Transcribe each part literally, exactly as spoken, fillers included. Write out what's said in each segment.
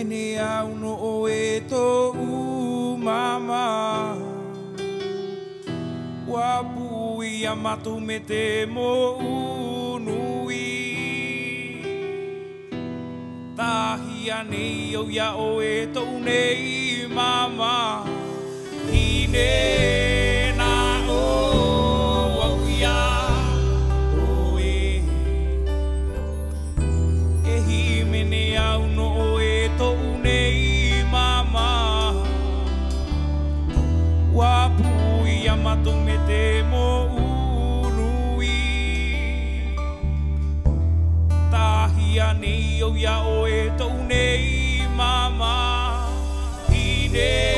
mene au no o e tō u mama. Wapu i a matu me te mo unui. Tahi anei au ia o e tō nei mama. Hine na o au ia o e. E hi mene au no o e tō nei mama. Wapu i a matu me te mo unui. Tahi anei au ia o e tō nei mama. Hine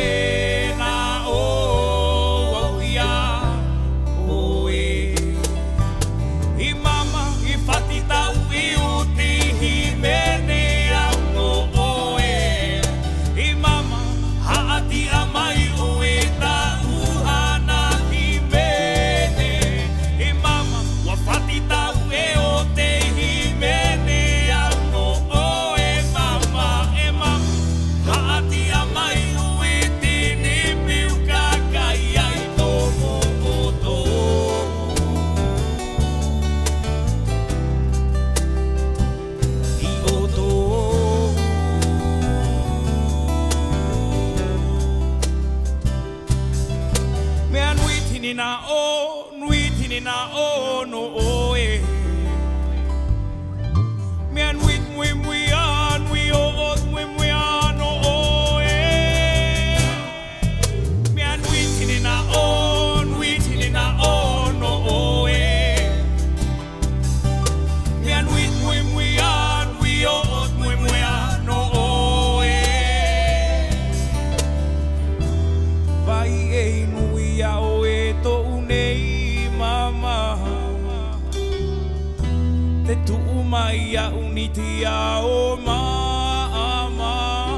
na o nui tini na o no o e. Mea nui mui mui a nui o o mui mui a no o e. Mea nui tini na o nui tini na o no o e. Mea nui mui mui a nui o o mui mui a no o e. Vai e nui a o e. Te tuu mai a uniti a o maama.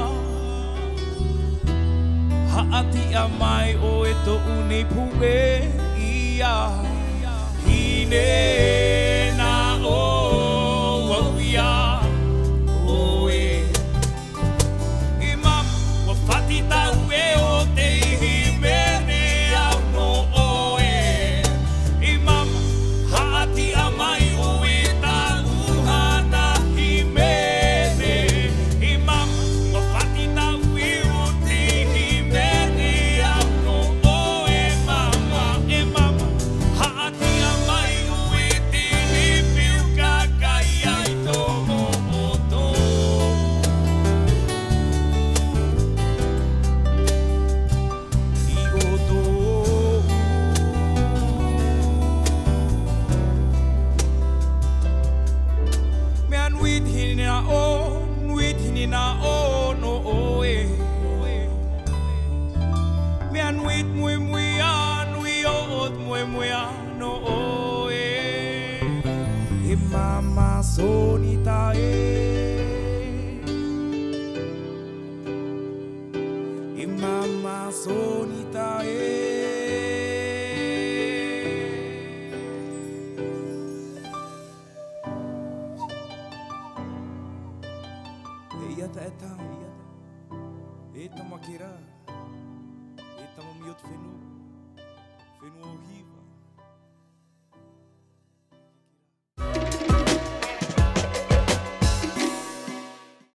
Haati a mai o e to uni pue ia. Hine na o au ia o e. I mama wa fati tau e o te ihi mene au no o e. I mama haati a mai o e. Na o no o e. Mea nuit mui mui a nui o ot mui mui a no o e. E mama sonita e. E mama sonita e. Iata e tau, e tamakira, e tamamiot whenu, whenu o hiva.